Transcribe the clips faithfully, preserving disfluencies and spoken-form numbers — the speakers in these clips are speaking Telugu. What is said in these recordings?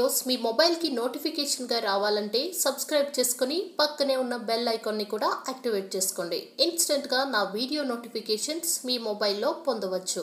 వీడియోస్ మీ మొబైల్ కి నోటిఫికేషన్ గా రావాలంటే సబ్స్క్రైబ్ చేసుకొని పక్కనే ఉన్న బెల్ ఐకాన్ ని కూడా యాక్టివేట్ చేసుకోండి. ఇన్స్టెంట్ గా నా వీడియో నోటిఫికేషన్స్ మీ మొబైల్లో పొందవచ్చు.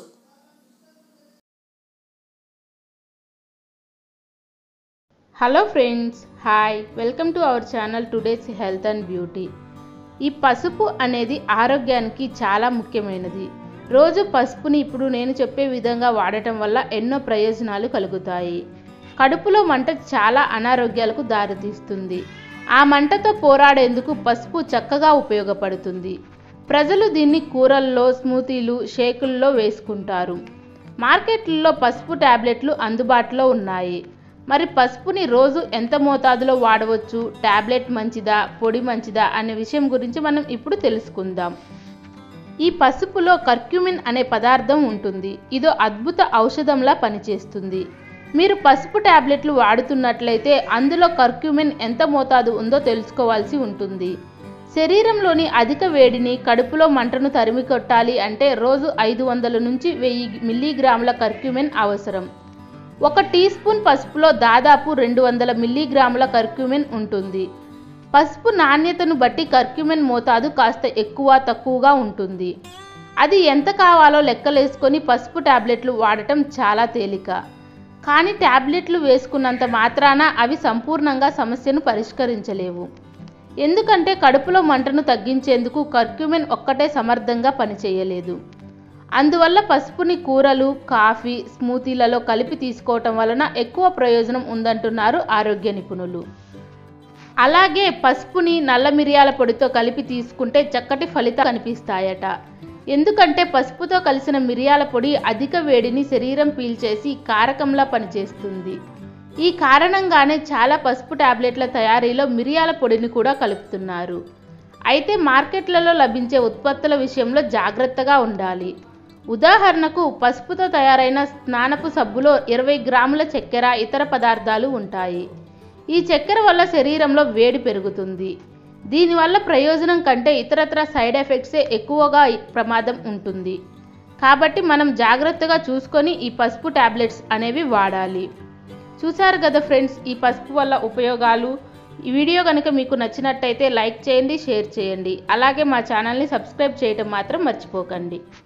Hello friends, hi, welcome to our channel today's health and beauty. ఈ పసుపు అనేది ఆరోగ్యానికి చాలా ముఖ్యమైనది. రోజు పసుపుని ఇప్పుడు నేను చెప్పే విధంగా వాడటం వల్ల ఎన్నో ప్రయోజనాలు కలుగుతాయి. కడుపులో మంట చాలా అనారోగ్యాలకు దారితీస్తుంది. ఆ మంటతో పోరాడేందుకు పసుపు చక్కగా ఉపయోగపడుతుంది. ప్రజలు దీన్ని కూరల్లో, స్మూతీలు, షేకుల్లో వేసుకుంటారు. మార్కెట్లలో పసుపు టాబ్లెట్లు అందుబాటులో ఉన్నాయి. మరి పసుపుని రోజు ఎంత మోతాదులో వాడవచ్చు, టాబ్లెట్ మంచిదా, పొడి మంచిదా అనే విషయం గురించి మనం ఇప్పుడు తెలుసుకుందాం. ఈ పసుపులో కర్క్యూమిన్ అనే పదార్థం ఉంటుంది. ఇదో అద్భుత ఔషధంలా పనిచేస్తుంది. మీరు పసుపు టాబ్లెట్లు వాడుతున్నట్లయితే అందులో కర్క్యూమిన్ ఎంత మోతాదు ఉందో తెలుసుకోవాల్సి ఉంటుంది. శరీరంలోని అధిక వేడిని, కడుపులో మంటను తరిమి కొట్టాలి అంటే రోజు ఐదు వందల నుంచి వెయ్యి మిల్లీగ్రాముల కర్క్యూమిన్ అవసరం. ఒక టీ స్పూన్ పసుపులో దాదాపు రెండు వందల మిల్లీగ్రాముల కర్క్యూమిన్ ఉంటుంది. పసుపు నాణ్యతను బట్టి కర్క్యూమిన్ మోతాదు కాస్త ఎక్కువ తక్కువగా ఉంటుంది. అది ఎంత కావాలో లెక్కలేసుకొని పసుపు టాబ్లెట్లు వాడటం చాలా తేలిక. కానీ టాబ్లెట్లు వేసుకున్నంత మాత్రాన అవి సంపూర్ణంగా సమస్యను పరిష్కరించలేవు. ఎందుకంటే కడుపులో మంటను తగ్గించేందుకు కర్క్యూమిన్ ఒక్కటే సమర్థంగా పనిచేయలేదు. అందువల్ల పసుపుని కూరలు, కాఫీ, స్మూతీలలో కలిపి తీసుకోవటం వలన ఎక్కువ ప్రయోజనం ఉందంటున్నారు ఆరోగ్య నిపుణులు. అలాగే పసుపుని నల్ల మిరియాల పొడితో కలిపి తీసుకుంటే చక్కటి ఫలితాలు కనిపిస్తాయట. ఎందుకంటే పసుపుతో కలిసిన మిరియాల పొడి అధిక వేడిని శరీరం పీల్చేసి కారకంలా పనిచేస్తుంది. ఈ కారణంగానే చాలా పసుపు టాబ్లెట్ల తయారీలో మిరియాల పొడిని కూడా కలుపుతున్నారు. అయితే మార్కెట్లలో లభించే ఉత్పత్తుల విషయంలో జాగ్రత్తగా ఉండాలి. ఉదాహరణకు పసుపుతో తయారైన స్నానపు సబ్బులో ఇరవై గ్రాముల చక్కెర, ఇతర పదార్థాలు ఉంటాయి. ఈ చక్కెర వల్ల శరీరంలో వేడి పెరుగుతుంది. దీనివల్ల ప్రయోజనం కంటే ఇతరత్ర సైడ్ ఎఫెక్ట్సే ఎక్కువగా ప్రమాదం ఉంటుంది. కాబట్టి మనం జాగ్రత్తగా చూసుకొని ఈ పసుపు టాబ్లెట్స్ అనేవి వాడాలి. చూసారు కదా ఫ్రెండ్స్, ఈ పసుపు వల్ల ఉపయోగాలు. ఈ వీడియో కనుక మీకు నచ్చినట్టయితే లైక్ చేయండి, షేర్ చేయండి. అలాగే మా ఛానల్ని సబ్స్క్రైబ్ చేయడం మాత్రం మర్చిపోకండి.